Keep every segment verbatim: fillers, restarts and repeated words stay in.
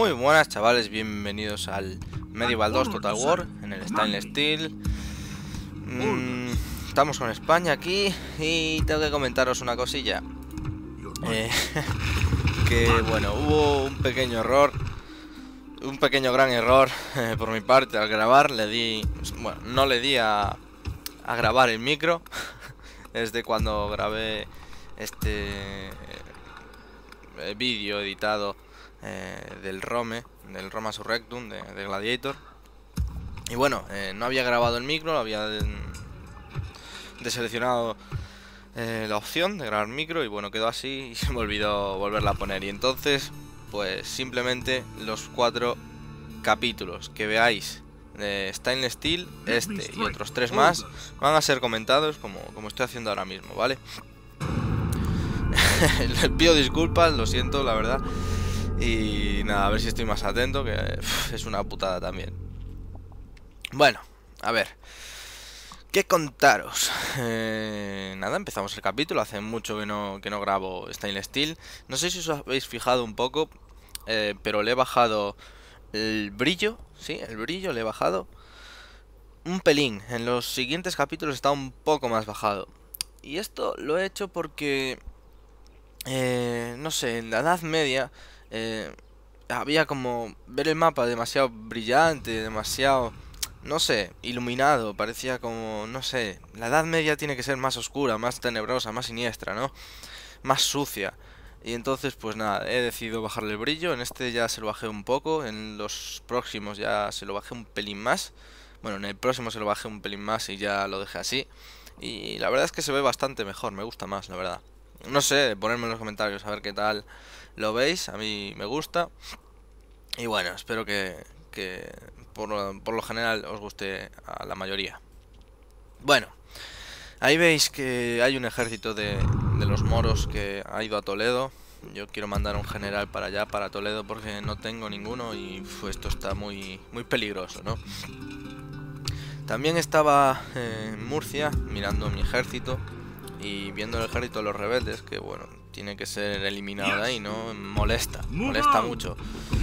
Muy buenas chavales, bienvenidos al Medieval dos Total War en el Stainless Steel. mm, Estamos con España aquí y tengo que comentaros una cosilla. eh, Que bueno, hubo un pequeño error, un pequeño gran error eh, por mi parte al grabar. Le di, bueno, no le di a, a grabar el micro. Desde cuando grabé este eh, vídeo editado eh, del Rome, del Roma Surrectum, de, de Gladiator. Y bueno, eh, no había grabado el micro, había de, deseleccionado eh, la opción de grabar micro y bueno, quedó así y se me olvidó volverla a poner. Y entonces, pues simplemente los cuatro capítulos que veáis de Stainless Steel, este y otros tres más, van a ser comentados como, como estoy haciendo ahora mismo, ¿vale? Les pido disculpas, lo siento, la verdad. Y nada, a ver si estoy más atento, que uf, es una putada también. Bueno, a ver, ¿qué contaros? Eh, nada, empezamos el capítulo. Hace mucho que no, que no grabo Stainless Steel. No sé si os habéis fijado un poco, eh, pero le he bajado el brillo. Sí, el brillo le he bajado un pelín. En los siguientes capítulos está un poco más bajado. Y esto lo he hecho porque eh, no sé, en la Edad Media eh, había como ver el mapa demasiado brillante, demasiado, no sé, iluminado. Parecía como, no sé, la Edad Media tiene que ser más oscura, más tenebrosa, más siniestra, ¿no? Más sucia. Y entonces pues nada, he decidido bajarle el brillo. En este ya se lo bajé un poco, en los próximos ya se lo bajé un pelín más. Bueno, en el próximo se lo bajé un pelín más y ya lo dejé así. Y la verdad es que se ve bastante mejor, me gusta más, la verdad. No sé, ponedme en los comentarios a ver qué tal lo veis, a mí me gusta. Y bueno, espero que, que por, lo, por lo general os guste a la mayoría. Bueno, ahí veis que hay un ejército de, de los moros que ha ido a Toledo. Yo quiero mandar un general para allá, para Toledo, porque no tengo ninguno y uf, esto está muy, muy peligroso, ¿no? También estaba eh, en Murcia mirando mi ejército y viendo el ejército de los rebeldes, que bueno, tiene que ser eliminado de ahí, ¿no? Molesta, molesta mucho.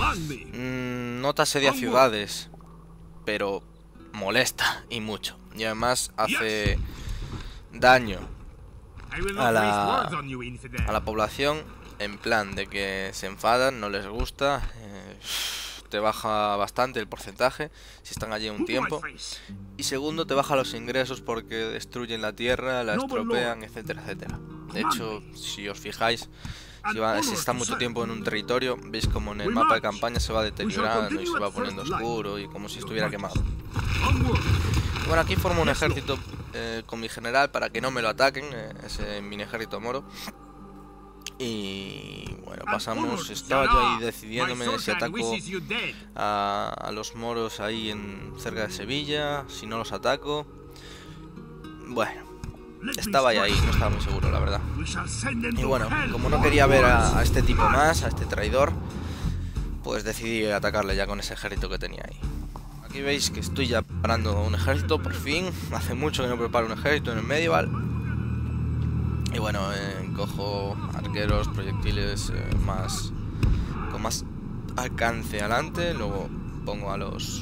Mm, no te asedia ciudades, pero molesta y mucho. Y además hace daño a la, a la población, en plan de que se enfadan, no les gusta, eh, te baja bastante el porcentaje si están allí un tiempo. Y segundo, te baja los ingresos porque destruyen la tierra, la estropean, etcétera, etcétera. De hecho, si os fijáis, si, va, si está mucho tiempo en un territorio, veis como en el mapa de campaña se va deteriorando y se va poniendo oscuro y como si estuviera quemado. Bueno, aquí formo un ejército eh, con mi general para que no me lo ataquen, eh, ese mini ejército moro. Y bueno, pasamos, estaba yo ahí decidiéndome si ataco a, a los moros ahí en cerca de Sevilla, si no los ataco. Bueno, estaba ya ahí, no estaba muy seguro, la verdad. Y bueno, como no quería ver a, a este tipo más, a este traidor, pues decidí atacarle ya con ese ejército que tenía ahí. Aquí veis que estoy ya preparando un ejército, por fin. Hace mucho que no preparo un ejército en el Medieval. Y bueno, eh, cojo arqueros, proyectiles eh, más con más alcance adelante, luego pongo a los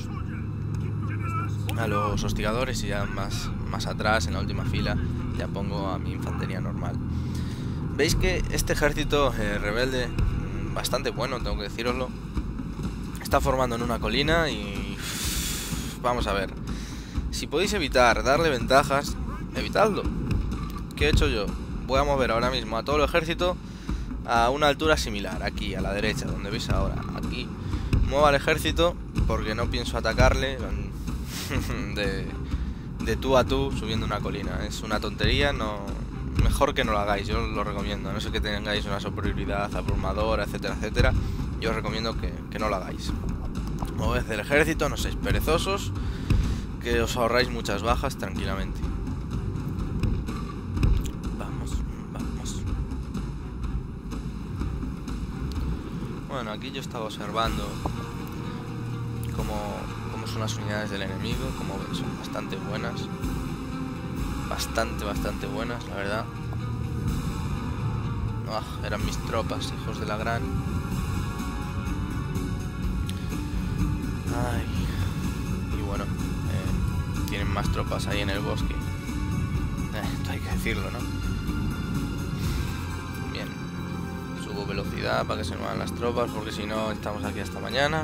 a los hostigadores y ya más, más atrás, en la última fila, ya pongo a mi infantería normal. Veis que este ejército eh, rebelde, bastante bueno, tengo que deciroslo, está formando en una colina y uff, vamos a ver, si podéis evitar darle ventajas, evitadlo. ¿Qué he hecho yo? Voy a mover ahora mismo a todo el ejército a una altura similar, aquí a la derecha, donde veis ahora. Aquí muevo al ejército porque no pienso atacarle de, de tú a tú subiendo una colina. Es una tontería, no, mejor que no lo hagáis, yo os lo recomiendo. A no ser que tengáis una superioridad abrumadora, etcétera, etcétera. Yo os recomiendo que, que no lo hagáis. Moved el ejército, no seáis perezosos, que os ahorráis muchas bajas tranquilamente. Bueno, aquí yo estaba observando cómo, cómo son las unidades del enemigo. Como ven, son bastante buenas. Bastante, bastante buenas, la verdad. Oh, eran mis tropas, hijos de la gran. Ay. Y bueno, eh, tienen más tropas ahí en el bosque. Eh, esto hay que decirlo, ¿no? Bien. Subo velocidad para que se muevan las tropas, porque si no estamos aquí hasta mañana.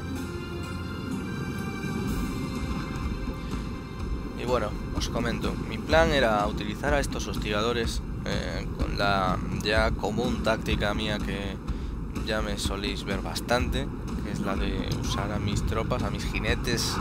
Y bueno, os comento, mi plan era utilizar a estos hostigadores eh, con la ya común táctica mía que ya me soléis ver bastante, que es la de usar a mis tropas, a mis jinetes,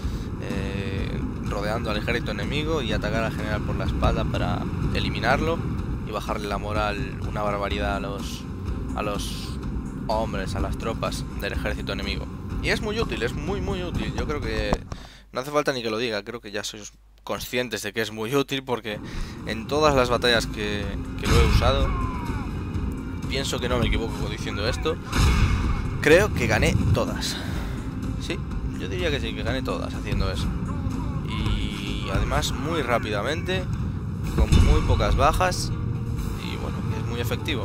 eh, rodeando al ejército enemigo y atacar al general por la espalda para eliminarlo y bajarle la moral una barbaridad a los, a los hombres, a las tropas del ejército enemigo. Y es muy útil, es muy muy útil, yo creo que no hace falta ni que lo diga, creo que ya sois conscientes de que es muy útil porque en todas las batallas que, que lo he usado, pienso que no me equivoco diciendo esto, creo que gané todas. Sí, yo diría que sí, que gané todas haciendo eso. Y además muy rápidamente, con muy pocas bajas y bueno, es muy efectivo.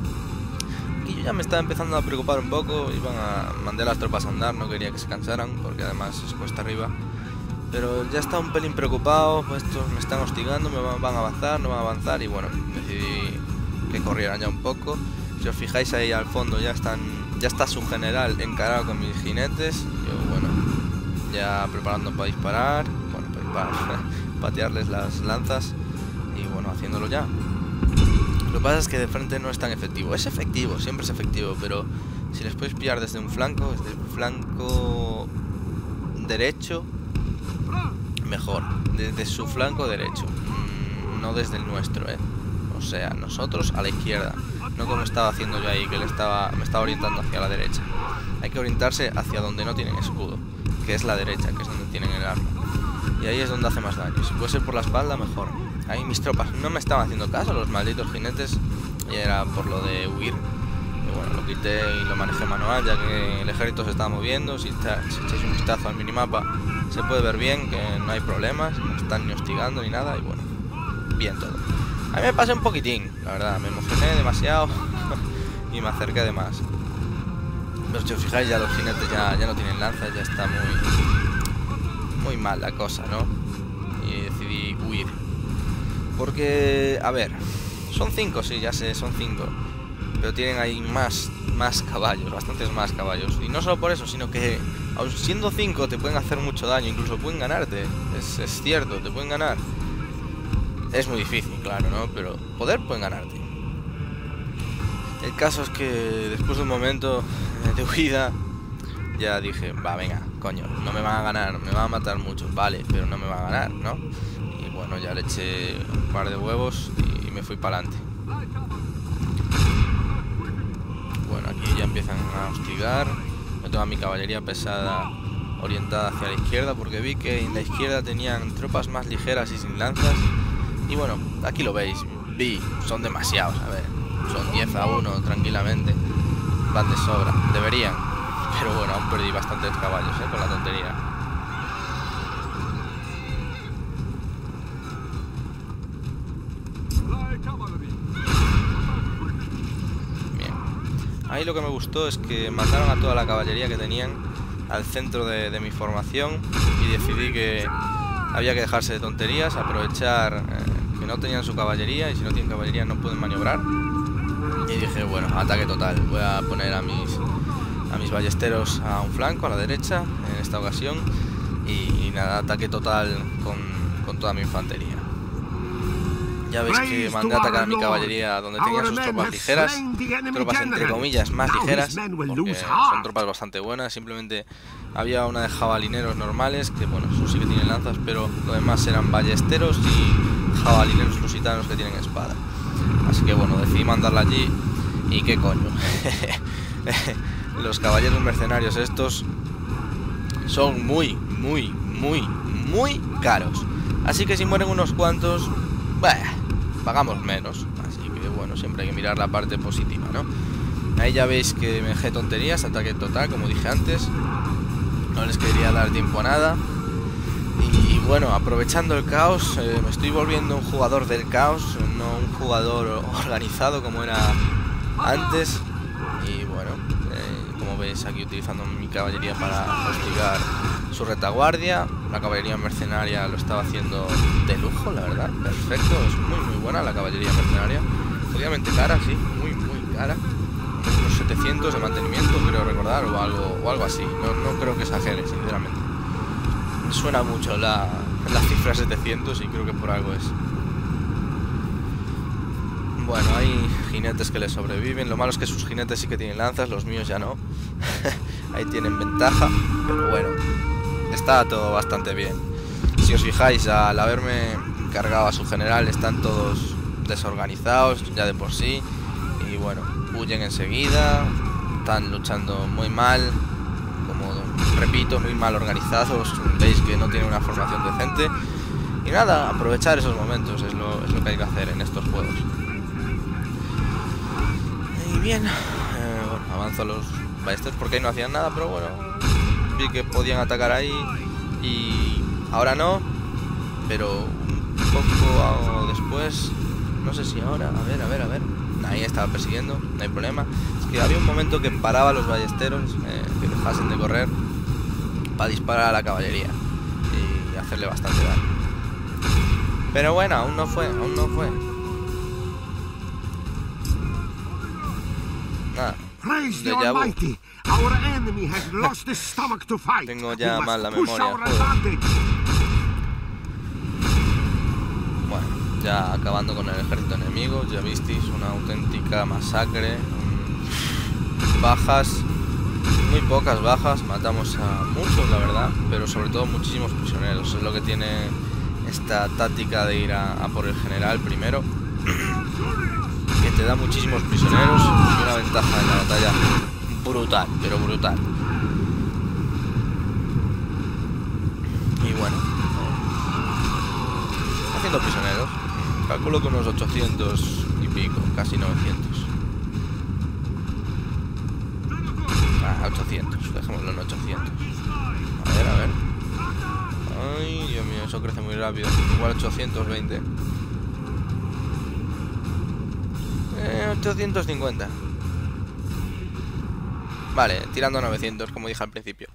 Y yo ya me estaba empezando a preocupar un poco, iban a mandar las tropas a andar, no quería que se cansaran porque además es cuesta arriba. Pero ya estaba un pelín preocupado, pues estos me están hostigando, me van, van a avanzar, no van a avanzar y bueno, decidí que corrieran ya un poco. Si os fijáis ahí al fondo ya están, ya está su general encarado con mis jinetes. Yo bueno, ya preparando para disparar, bueno, para disparar, patearles las lanzas y bueno, haciéndolo ya. Lo que pasa es que de frente no es tan efectivo, es efectivo, siempre es efectivo, pero si les podéis pillar desde un flanco, desde el flanco derecho, mejor, desde su flanco derecho, mm, no desde el nuestro, eh. O sea, nosotros a la izquierda, no como estaba haciendo yo ahí, que le estaba, me estaba orientando hacia la derecha. Hay que orientarse hacia donde no tienen escudo, que es la derecha, que es donde tienen el arma. Y ahí es donde hace más daño. Si puede ser por la espalda, mejor. Ahí mis tropas no me estaban haciendo caso, los malditos jinetes, y era por lo de huir. Y bueno, lo quité y lo manejé manual, ya que el ejército se estaba moviendo. Si, está, si echáis un vistazo al minimapa, se puede ver bien que no hay problemas, no están ni hostigando ni nada, y bueno, bien todo. A mí me pasé un poquitín, la verdad, me emocioné demasiado y me acerqué de más. Pero si os fijáis, ya los jinetes ya, ya no tienen lanzas, ya está muy, muy mal la cosa, ¿no? Y decidí huir. Porque, a ver, son cinco, sí, ya sé, son cinco. Pero tienen ahí más, más caballos, bastantes más caballos. Y no solo por eso, sino que aun siendo cinco te pueden hacer mucho daño, incluso pueden ganarte. Es, es cierto, te pueden ganar. Es muy difícil, claro, ¿no? Pero poder pueden ganarte. El caso es que después de un momento de huida, ya dije, va, venga, coño, no me van a ganar, me van a matar mucho, vale, pero no me van a ganar, ¿no? Y bueno, ya le eché un par de huevos y me fui para adelante. Bueno, aquí ya empiezan a hostigar. Yo tengo a mi caballería pesada orientada hacia la izquierda porque vi que en la izquierda tenían tropas más ligeras y sin lanzas. Y bueno, aquí lo veis, vi, son demasiados, a ver, son diez a uno tranquilamente, van de sobra, deberían, pero bueno, aún perdí bastantes caballos, eh, con la tontería. Bien, ahí lo que me gustó es que mandaron a toda la caballería que tenían al centro de, de mi formación y decidí que había que dejarse de tonterías, aprovechar eh, que no tenían su caballería y si no tienen caballería no pueden maniobrar. Y dije, bueno, ataque total. Voy a poner a mis a mis ballesteros a un flanco, a la derecha, en esta ocasión. Y, y nada, ataque total con, con toda mi infantería. Ya veis que mandé a atacar a mi caballería donde tenía sus tropas ligeras. Tropas entre comillas más ligeras, porque son tropas bastante buenas. Simplemente había una de jabalineros normales, que bueno, eso sí que tienen lanzas, pero lo demás eran ballesteros y jabalineros lusitanos que tienen espada. Así que bueno, decidí mandarla allí. Y qué coño. Los caballeros mercenarios estos son muy, muy, muy, muy caros. Así que si mueren unos cuantos, bah, pagamos menos. Así que bueno, siempre hay que mirar la parte positiva, ¿no? Ahí ya veis que me dejé tonterías, ataque total, como dije antes. No les quería dar tiempo a nada. Y bueno, aprovechando el caos, eh, me estoy volviendo un jugador del caos, no un jugador organizado como era antes. Y bueno, eh, como veis aquí utilizando mi caballería para hostigar su retaguardia. La caballería mercenaria lo estaba haciendo de lujo, la verdad. Perfecto, es muy muy buena la caballería mercenaria. Obviamente cara, sí, muy muy cara. Unos setecientos de mantenimiento, creo recordar, o algo, o algo así. No, no creo que exagere, sinceramente. Suena mucho la, la cifra setecientos y creo que por algo es. Bueno, hay jinetes que le sobreviven. Lo malo es que sus jinetes sí que tienen lanzas, los míos ya no. Ahí tienen ventaja, pero bueno, está todo bastante bien. Si os fijáis, al haberme cargado a su general, están todos desorganizados ya de por sí. Y bueno, huyen enseguida. Están luchando muy mal. Como repito, muy mal organizados. Veis que no tienen una formación decente. Y nada, aprovechar esos momentos es lo, es lo que hay que hacer en estos juegos. Y bien, eh, bueno, avanzo a los ballesteros porque ahí no hacían nada, pero bueno, vi que podían atacar ahí y ahora no, pero un poco después, no sé si ahora, a ver, a ver, a ver, ahí estaba persiguiendo, no hay problema. Es que había un momento que paraba a los ballesteros, eh, que dejasen de correr para disparar a la caballería y hacerle bastante daño. Pero bueno, aún no fue, aún no fue. Nada. Déjà vu. Tengo ya mal la memoria. Joder. Bueno, ya acabando con el ejército enemigo, ya visteis una auténtica masacre. Bajas, muy pocas bajas, matamos a muchos la verdad, pero sobre todo muchísimos prisioneros. Es lo que tiene esta táctica de ir a, a por el general primero. Que te da muchísimos prisioneros y una ventaja en la batalla brutal, pero brutal. Y bueno, haciendo prisioneros, calculo que unos ochocientos y pico, casi novecientos. Ah, ochocientos, dejémoslo en ochocientos. A ver, a ver. Ay, Dios mío, eso crece muy rápido. Igual ochocientos veinte. ochocientos cincuenta. Vale, tirando a novecientos, como dije al principio.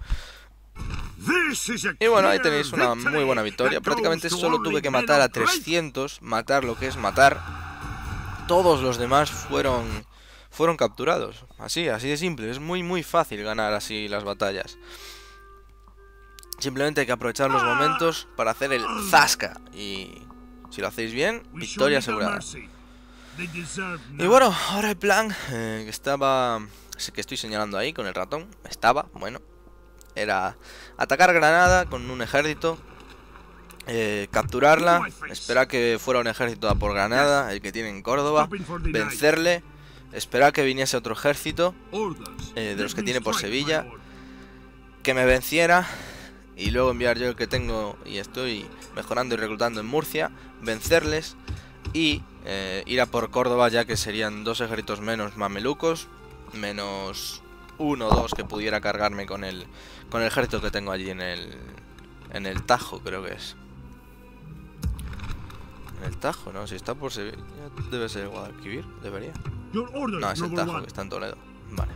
Y bueno, ahí tenéis una muy buena victoria. Prácticamente solo tuve que matar a trescientos. Matar lo que es matar. Todos los demás fueron fueron capturados. Así, así de simple. Es muy muy fácil ganar así las batallas. Simplemente hay que aprovechar los momentos para hacer el zasca. Y si lo hacéis bien, victoria asegurada. Y bueno, ahora el plan eh, que estaba, que estoy señalando ahí con el ratón, estaba, bueno, era atacar Granada con un ejército, eh, capturarla, esperar que fuera un ejército a por Granada, el que tiene en Córdoba, vencerle, esperar que viniese otro ejército eh, de los que tiene por Sevilla, que me venciera y luego enviar yo el que tengo y estoy mejorando y reclutando en Murcia, vencerles y eh, ir a por Córdoba, ya que serían dos ejércitos menos mamelucos, menos uno o dos que pudiera cargarme con el con el ejército que tengo allí en el en el Tajo, creo que es. En el Tajo, ¿no? Si está por Sevilla, debe ser Guadalquivir, debería. No, es el Tajo, que está en Toledo. Vale.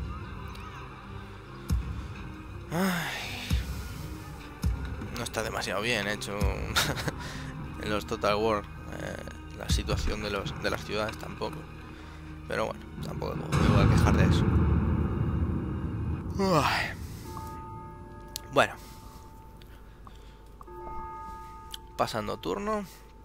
Ay, no está demasiado bien hecho en los Total War. Eh, la situación de, los, de las ciudades tampoco. Pero bueno, tampoco me voy a quejar de eso. Uy. Bueno, pasando turno.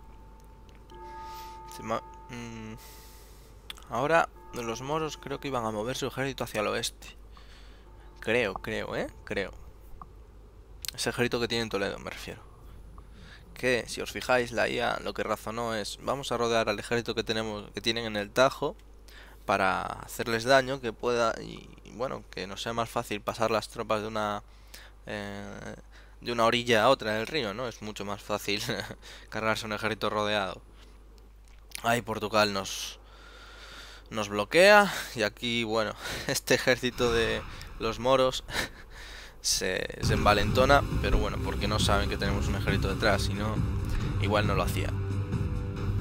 mm. Ahora los moros creo que iban a mover su ejército hacia el oeste. Creo, creo, ¿eh? Creo. Ese ejército que tiene en Toledo, me refiero. Que si os fijáis, la I A lo que razonó es: vamos a rodear al ejército que tenemos, que tienen en el Tajo, para hacerles daño, que pueda, y, y bueno, que nos sea más fácil pasar las tropas de una eh, de una orilla a otra del río, ¿no? Es mucho más fácil cargarse un ejército rodeado. Ahí Portugal nos nos bloquea y aquí, bueno, este ejército de los moros Se, se envalentona, pero bueno, porque no saben que tenemos un ejército detrás, si no, igual no lo hacía.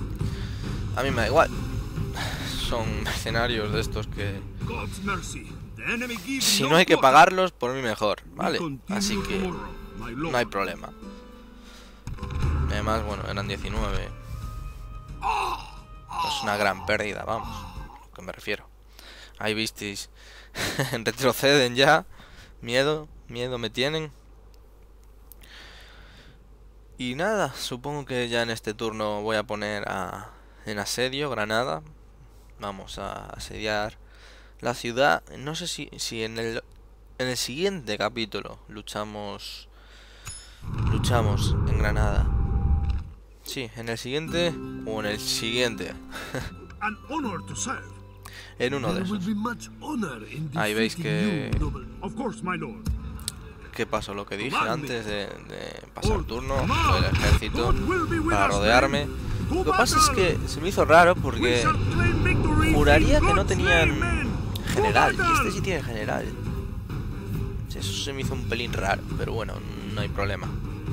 A mí me da igual. Son mercenarios de estos que Si no hay que pagarlos, por mí mejor, ¿vale? Así que no hay problema. Además, bueno, eran diecinueve. Es una gran pérdida, vamos, a lo que me refiero. Ahí visteis. Retroceden ya. Miedo, miedo me tienen. Y nada, supongo que ya en este turno voy a poner a, en asedio Granada. Vamos a asediar la ciudad. No sé si, si en el en el siguiente capítulo luchamos luchamos en Granada. Sí, en el siguiente o en el siguiente. En uno de esos. Ahí veis que ¿Qué pasó? Lo que dije antes de, de pasar turno, fue el ejército para rodearme. Lo que pasa es que se me hizo raro porque juraría que no tenían general, y este sí tiene general. Eso se me hizo un pelín raro, pero bueno, no hay problema.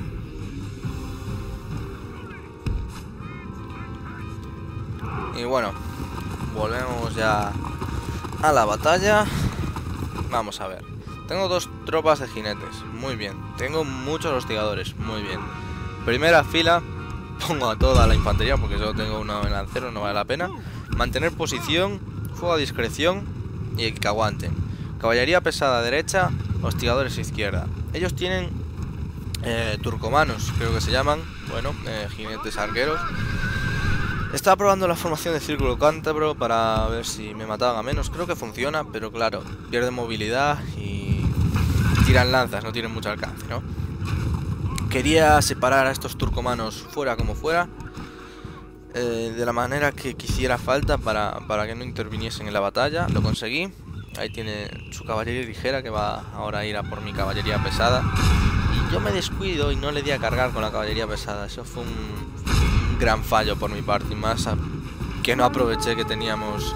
Y bueno, volvemos ya a la batalla. Vamos a ver. Tengo dos tropas de jinetes, muy bien. Tengo muchos hostigadores, muy bien. Primera fila, pongo a toda la infantería porque solo tengo uno en lancero, no vale la pena. Mantener posición, fuego a discreción y que aguanten. Caballería pesada derecha, hostigadores izquierda. Ellos tienen eh, turcomanos, creo que se llaman. Bueno, eh, jinetes arqueros. Estaba probando la formación de círculo cántabro para ver si me mataban a menos. Creo que funciona, pero claro, pierden movilidad y tiran lanzas, no tienen mucho alcance, ¿no? Quería separar a estos turcomanos fuera como fuera, eh, de la manera que quisiera falta para, para que no interviniesen en la batalla. Lo conseguí. Ahí tiene su caballería ligera que va ahora a ir a por mi caballería pesada. Y yo me descuido y no le di a cargar con la caballería pesada. Eso fue un gran fallo por mi parte, y más a, que no aproveché que teníamos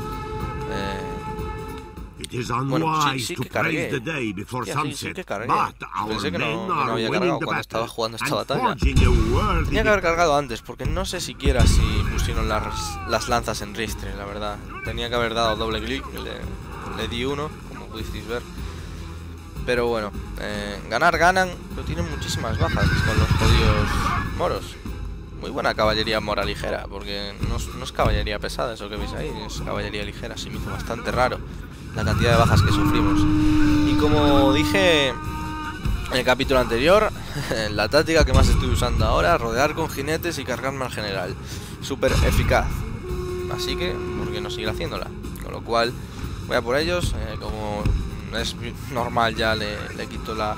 eh, bueno, sí, sí que cargué. Hostia, sí, sí que cargué. Pensé que no, que no había cargado cuando estaba jugando esta batalla. Tenía que haber cargado antes, porque no sé siquiera si pusieron las, las lanzas en ristre, la verdad. Tenía que haber dado doble clic, le, le di uno, como pudisteis ver. Pero bueno, eh, ganar ganan, pero tienen muchísimas bajas con los jodidos moros. Muy buena caballería mora ligera, porque no es, no es caballería pesada eso que veis ahí, es caballería ligera. Se me hizo bastante raro la cantidad de bajas que sufrimos. Y como dije en el capítulo anterior, la táctica que más estoy usando ahora, rodear con jinetes y cargarme al general. Súper eficaz. Así que, ¿por qué no seguir haciéndola? Con lo cual, voy a por ellos, eh, como es normal ya le, le quito la,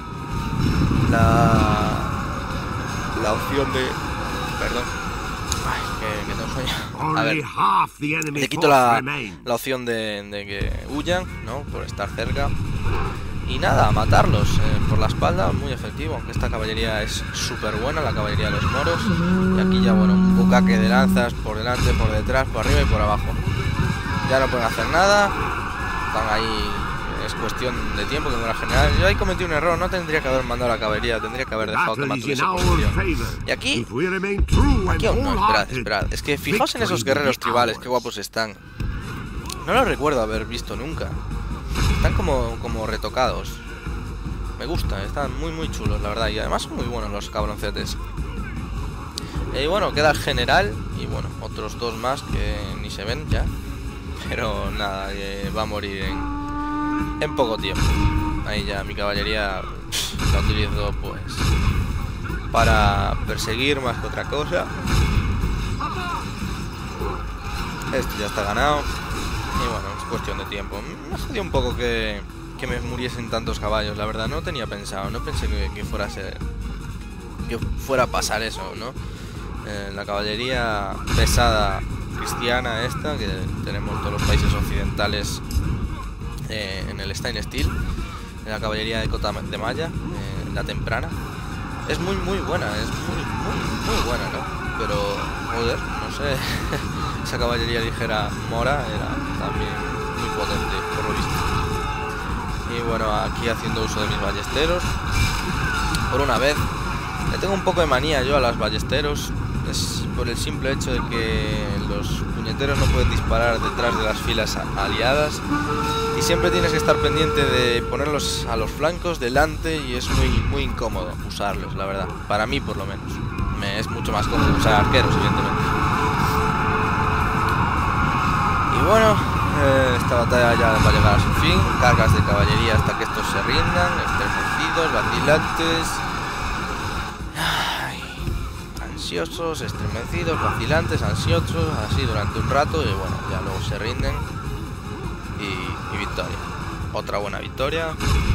la, la opción de... Perdón. Ay, que, que tengo sueño. A ver. Le quito la, la opción de, de que huyan, ¿no? Por estar cerca. Y nada, matarlos eh, por la espalda, muy efectivo. Aunque esta caballería es súper buena, la caballería de los moros. Y aquí ya, bueno, un bucaque de lanzas por delante, por detrás, por arriba y por abajo. Ya no pueden hacer nada. Están ahí. Es cuestión de tiempo que me la general. Yo ahí cometí un error, no tendría que haber mandado la caballería, tendría que haber dejado que mantuviese posición. Y aquí, aquí aún no, esperad, esperad. Es que fijaos en esos guerreros tribales, qué guapos están. No los recuerdo haber visto nunca. Están como, como retocados. Me gustan, están muy muy chulos, la verdad. Y además son muy buenos los cabroncetes. Y bueno, queda el general y bueno, otros dos más que ni se ven ya. Pero nada, eh, va a morir en... en poco tiempo. Ahí ya mi caballería pff, la utilizo pues para perseguir más que otra cosa. Esto ya está ganado. Y bueno, es cuestión de tiempo. Me jodió un poco que, que me muriesen tantos caballos, la verdad. No tenía pensado, no pensé que, que fuera a ser, que fuera a pasar eso, ¿no? Eh, la caballería pesada cristiana esta, que tenemos todos los países occidentales Eh, en el Stainless Steel, en la caballería de Cota de Malla, eh, la temprana, es muy muy buena, es muy muy muy buena, ¿no? Pero, joder, no sé, esa caballería ligera mora era también muy potente, por lo visto. Y bueno, aquí haciendo uso de mis ballesteros, por una vez. Le tengo un poco de manía yo a las ballesteros, es por el simple hecho de que los puñeteros no pueden disparar detrás de las filas aliadas y siempre tienes que estar pendiente de ponerlos a los flancos, delante, y es muy, muy incómodo usarlos, la verdad. Para mí, por lo menos. Me es mucho más cómodo usar arqueros, evidentemente. Y bueno, eh, esta batalla ya va a llegar a su fin. Cargas de caballería hasta que estos se rindan, estremecidos, vacilantes... ansiosos, estremecidos, vacilantes, ansiosos, así durante un rato, y bueno, ya luego se rinden y, y victoria. Otra buena victoria,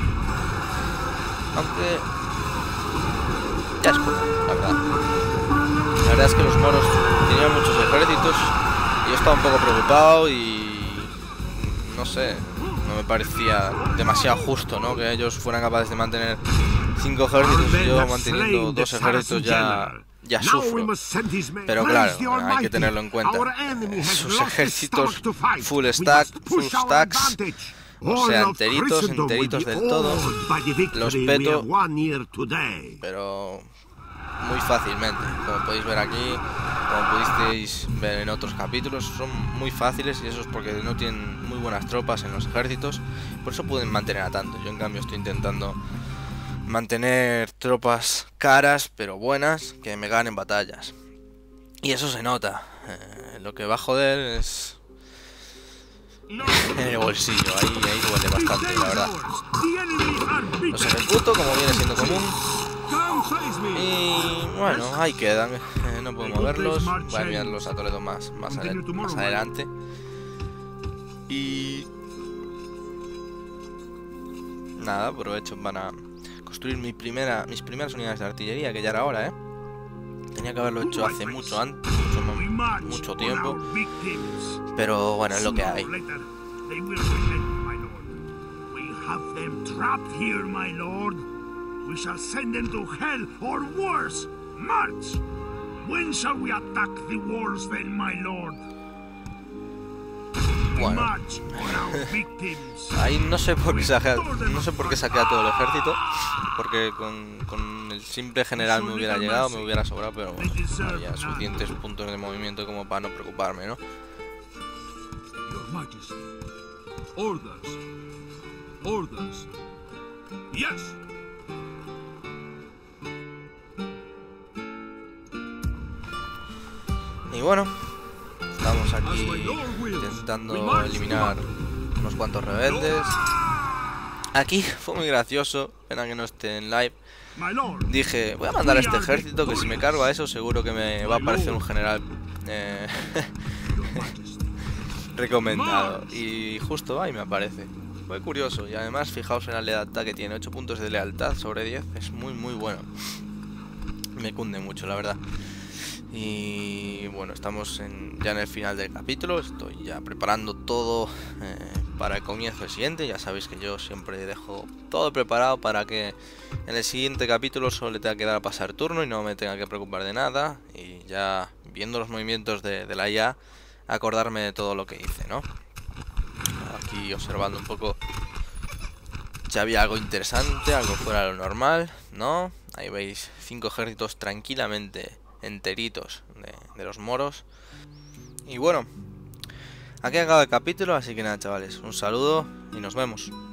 aunque ya es poco, la verdad. La verdad es que los moros tenían muchos ejércitos y yo estaba un poco preocupado y no sé, no me parecía demasiado justo, ¿no? Que ellos fueran capaces de mantener cinco ejércitos y yo manteniendo dos ejércitos ya... ya sufro, pero claro, hay que tenerlo en cuenta. Sus ejércitos full stack, full stacks, o sea, enteritos, enteritos del todo, los peto, pero muy fácilmente. Como podéis ver aquí, como pudisteis ver en otros capítulos, son muy fáciles, y eso es porque no tienen muy buenas tropas en los ejércitos, por eso pueden mantener a tanto. Yo en cambio estoy intentando mantener tropas caras pero buenas que me ganen batallas, y eso se nota. Eh, lo que va a joder es en el bolsillo, ahí, ahí duele bastante, la verdad. Los ejecuto como viene siendo común y bueno, ahí quedan. Eh, no puedo moverlos, voy a enviarlos a Toledo más, más, adel más adelante. Y nada, aprovecho para construir mi primera, mis primeras unidades de artillería, que ya era hora, ¿eh? Tenía que haberlo hecho hace mucho antes, mucho, mucho tiempo, pero bueno, es lo que hay. Bueno, ahí no sé por qué saqué, no sé por qué saqué a todo el ejército, porque con, con el simple general me hubiera llegado, me hubiera sobrado, pero bueno, había suficientes puntos de movimiento como para no preocuparme, ¿no? Y bueno, estamos aquí intentando eliminar unos cuantos rebeldes. Aquí fue muy gracioso, pena que no esté en live. Dije, voy a mandar a este ejército, que si me cargo a eso seguro que me va a aparecer un general eh, recomendado. Y justo ahí me aparece. Fue curioso, y además fijaos en la lealtad que tiene, ocho puntos de lealtad sobre diez, es muy muy bueno. Me cunde mucho, la verdad. Y bueno, estamos en, ya en el final del capítulo. Estoy ya preparando todo eh, para el comienzo del siguiente. Ya sabéis que yo siempre dejo todo preparado para que en el siguiente capítulo solo le tenga que dar a pasar turno y no me tenga que preocupar de nada. Y ya viendo los movimientos de, de la I A, acordarme de todo lo que hice, ¿no? Aquí observando un poco si había algo interesante, algo fuera de lo normal, ¿no? Ahí veis cinco ejércitos tranquilamente enteritos de, de los moros. Y bueno, aquí acaba el capítulo, así que nada, chavales, un saludo y nos vemos.